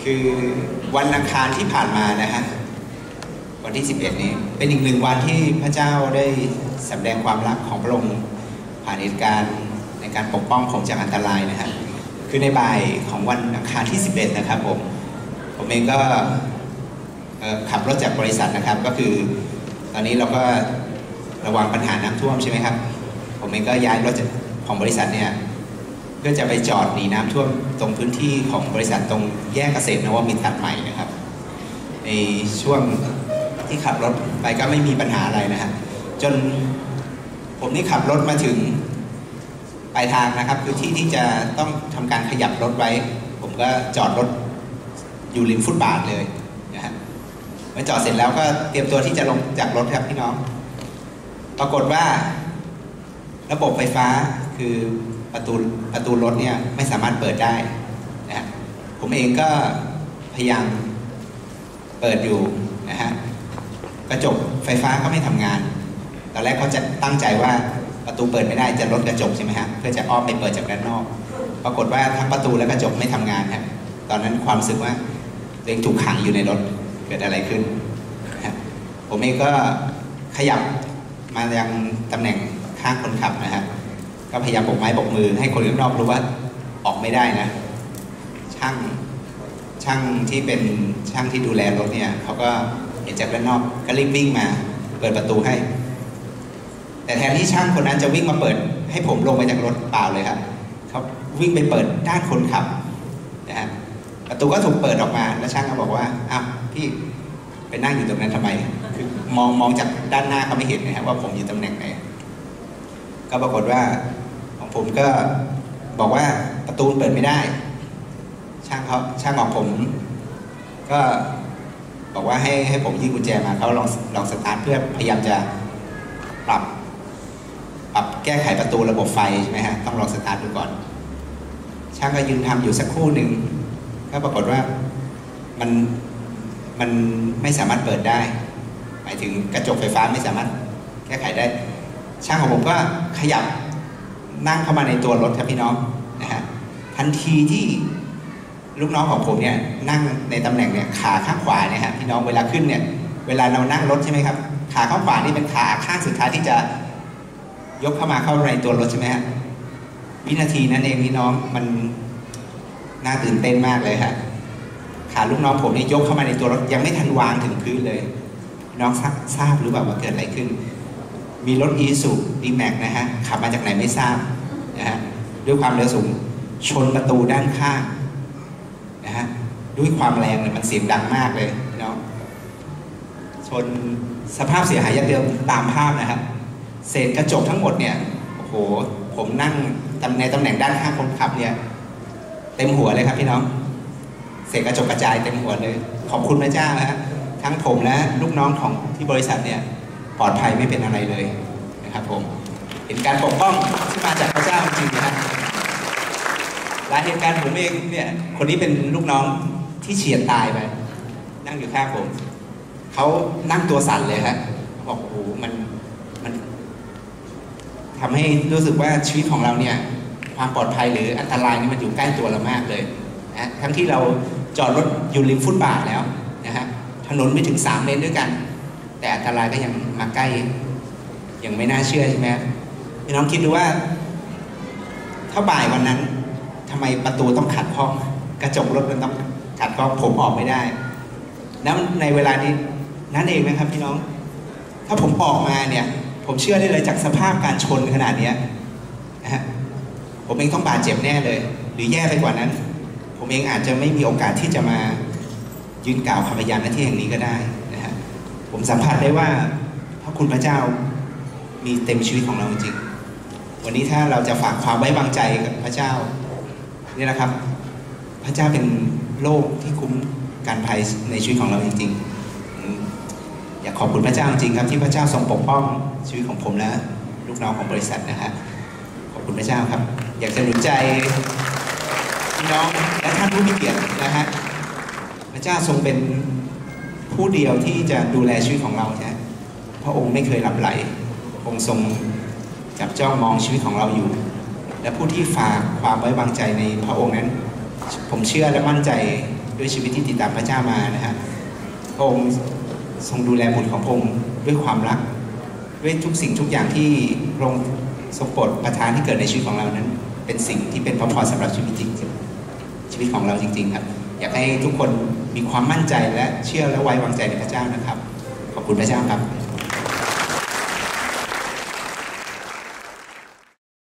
คือวันอังคารที่ผ่านมานะฮะวันที่11นี้เป็นอีกหนึ่งวันที่พระเจ้าได้แสดงความรักของพระองค์ผ่านเหตุการณ์ในการปกป้องผมจากอันตรายนะฮะคือในบ่ายของวันอังคารที่11นะครับผมเองก็ขับรถจากบริษัทนะครับก็คือตอนนี้เราก็ระวังปัญหาน้ำท่วมใช่ไหมครับผมเองก็ย้ายรถของบริษัทเนี่ยเพื่อจะไปจอดหนีน้ำท่วมตรงพื้นที่ของบริษัทตรงแยกเกษตรนวมินทร์ตัดใหม่นะครับในช่วงที่ขับรถไปก็ไม่มีปัญหาอะไรนะฮะจนผมนี่ขับรถมาถึงปลายทางนะครับคือที่ที่จะต้องทำการขยับรถไว้ผมก็จอดรถอยู่ริมฟุตบาทเลยนะฮะเมื่อจอดเสร็จแล้วก็เตรียมตัวที่จะลงจากรถครับพี่น้องปรากฏว่าระบบไฟฟ้าคือประตูรถเนี่ยไม่สามารถเปิดได้นะผมเองก็พยายามเปิดอยู่นะฮะกระจกไฟฟ้าก็ไม่ทำงานตอนแรกเขาจะตั้งใจว่าประตูเปิดไม่ได้จะลดกระจกใช่ไหมฮะเพื่อจะอ้อมไปเปิดจากด้านนอกปรากฏว่าทั้งประตูและกระจกไม่ทำงานฮะตอนนั้นความรู้สึกว่าตัวเองถูกขังอยู่ในรถเกิดอะไรขึ้นนะผมเองก็ขยับมายังตำแหน่งข้างคนขับนะฮะก็พยายามโบกไม้โบกมือให้คนข้างนอกรู้ว่าออกไม่ได้นะช่างที่เป็นช่างที่ดูแลรถเนี่ยเขาก็เห็นจากด้านนอกก็รีบวิ่งมาเปิดประตูให้แต่แทนที่ช่างคนนั้นจะวิ่งมาเปิดให้ผมลงไปจากรถเปล่าเลยครับเขาวิ่งไปเปิดด้านคนขับนะฮะประตูก็ถูกเปิดออกมาแล้วช่างก็บอกว่าอ้าวพี่ไปนั่งอยู่ตรงนั้นทำไมคือมองจากด้านหน้าเขาไม่เห็นนะครับว่าผมอยู่ตำแหน่งไหนก็ปรากฏว่าของผมก็บอกว่าประตูเปิดไม่ได้ช่างของผมก็บอกว่าให้ผมยื่นกุญแจมาเขาลองสตาร์ทเพื่อพยายามจะปรับแก้ไขประตูระบบไฟใช่ไหมฮะต้องลองสตาร์ทดูก่อนช่างก็ยืนทำอยู่สักครู่หนึ่งก็ปรากฏว่ามันไม่สามารถเปิดได้หมายถึงกระจกไฟฟ้าไม่สามารถแก้ไขได้ช่างของผมก็ขยับนั่งเข้ามาในตัวรถครับพี่น้องนะฮะทันทีที่ลูกน้องของผมเนี่ยนั่งในตำแหน่งเนี่ยขาข้างขวาเนี่ยฮะพี่น้องเวลาขึ้นเนี่ยเวลาเรานั่งรถใช่ไหมครับขาข้างขวานี่เป็นขาข้างสุดท้ายที่จะยกเข้ามาเข้าในตัวรถใช่ไหมฮะวินาทีนั้นเองพี่น้องมันน่าตื่นเต้นมากเลยฮะขาลูกน้องผมนี่ยกเข้ามาในตัวรถยังไม่ทันวางถึงพื้นเลยพี่น้องทราบหรือเปล่าว่าเกิดอะไรขึ้นมีรถอีซูดีแม็กนะฮะขับมาจากไหนไม่ทราบนะฮะด้วยความเร็วสูงชนประตูด้านข้างนะฮะด้วยความแรงเนี่ยมันเสียงดังมากเลยเนาะชนสภาพเสียหายยับเยินตามภาพนะครับเศษกระจกทั้งหมดเนี่ยโอ้โหผมนั่งในตำแหน่งด้านข้างคนขับเนี่ยเต็มหัวเลยครับพี่น้องเศษกระจกกระจายเต็มหัวเลยขอบคุณพระเจ้านะฮะทั้งผมและลูกน้องของที่บริษัทเนี่ยปลอดภัยไม่เป็นอะไรเลยนะครับผมเห็นการปกป้องที่มาจากพระเจ้าจริงๆนะหลายเหตุการณ์ผมเองเนี่ยคนนี้เป็นลูกน้องที่เฉียดตายไปนั่งอยู่ข้างผมเขานั่งตัวสั่นเลยครับบอกโอ้โหมันทำให้รู้สึกว่าชีวิตของเราเนี่ยความปลอดภัยหรืออันตรายนี่มันอยู่ใกล้ตัวเรามากเลยนะทั้งที่เราจอดรถอยู่ริมฟุตบาทแล้วนะฮะถนนไม่ถึง3 เลนด้วยกันแต่อันตรายก็ยังมาใกล้ยังไม่น่าเชื่อใช่ไหมพี่น้องคิดดูว่าถ้าบ่ายวันนั้นทำไมประตูต้องขัดข้องกระจกรถมันต้องขัดข้องผมออกไม่ได้แล้วในเวลานี้นั่นเองนะครับพี่น้องถ้าผมออกมาเนี่ยผมเชื่อได้เลยจากสภาพการชนขนาดนี้นะฮะผมเองต้องบาดเจ็บแน่เลยหรือแย่ไปกว่านั้นผมเองอาจจะไม่มีโอกาสที่จะมายืนกล่าวคำพยานหน้าที่แห่งนี้ก็ได้นะฮะผมสัมผัสได้ว่าพระคุณพระเจ้ามีเต็มชีวิตของเราจริงวันนี้ถ้าเราจะฝากความไว้วางใจกับพระเจ้านี่แหละครับพระเจ้าเป็นโลกที่คุ้มการภัยในชีวิตของเราจริงๆอยากขอบคุณพระเจ้าจริงครับที่พระเจ้าทรงปกป้องชีวิตของผมและลูกน้องของบริษัทนะฮะขอบคุณพระเจ้าครับอยากจะหนุนใจพี่น้องและท่านผู้มีเกียรตินะฮะพระเจ้าทรงเป็นผู้เดียวที่จะดูแลชีวิตของเรานะพระองค์ไม่เคยหลับไหลองค์ทรงจับจ้องมองชีวิตของเราอยู่และผู้ที่ฝากความไว้วางใจในพระองค์นั้นผมเชื่อและมั่นใจด้วยชีวิตที่ติดตามพระเจ้ามานะฮะพระองค์ทรงดูแลบุตรของพระองค์ด้วยความรักด้วยทุกสิ่งทุกอย่างที่พระองค์ทรงโปรดประทานที่เกิดในชีวิตของเรานั้น เป็นสิ่งที่เป็นพระพรสำหรับชีวิตจริงชีวิตของเราจริงๆครับอยากให้ทุกคนมีความมั่นใจและเชื่อและไว้วางใจในพระเจ้านะครับขอบคุณพระเจ้าครับ